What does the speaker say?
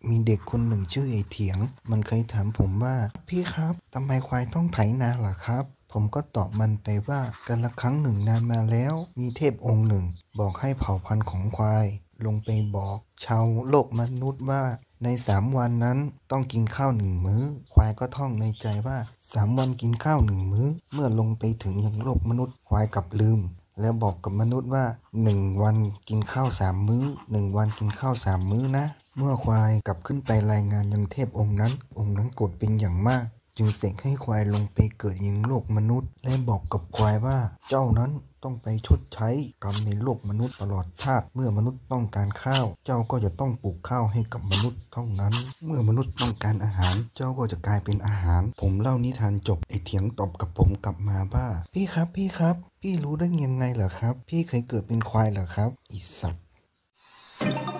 มีเด็กคนหนึ่งชื่อไอเถียงมันเคยถามผมว่าพี่ครับทำไมควายต้องไถนาล่ะครับผมก็ตอบมันไปว่ากันละครั้งหนึ่งนานมาแล้วมีเทพองค์หนึ่งบอกให้เผ่าพันธุ์ของควายลงไปบอกชาวโลกมนุษย์ว่าใน3 วันนั้นต้องกินข้าว1 มื้อควายก็ท่องในใจว่า3 วันกินข้าว1 มื้อเมื่อลงไปถึงยังโลกมนุษย์ควายกลับลืมแล้วบอกกับมนุษย์ว่า1 วันกินข้าว3 มื้อ1 วันกินข้าว3 มื้อนะเมื่อควายกลับขึ้นไปรายงานยังเทพองค์นั้นโกรธเป็นอย่างมากจึงเสกให้ควายลงไปเกิดยังโลกมนุษย์และบอกกับควายว่าเจ้านั้นต้องไปชดใช้กรรมในโลกมนุษย์ตลอดชาติเมื่อมนุษย์ต้องการข้าวเจ้าก็จะต้องปลูกข้าวให้กับมนุษย์เท่านั้นเมื่อมนุษย์ต้องการอาหารเจ้าก็จะกลายเป็นอาหารผมเล่านิทานจบไอเถียงตอบกับผมกลับมาว่าพี่ครับพี่รู้ได้ยังไงเหรอครับพี่เคยเกิดเป็นควายเหรอครับอีสัตว์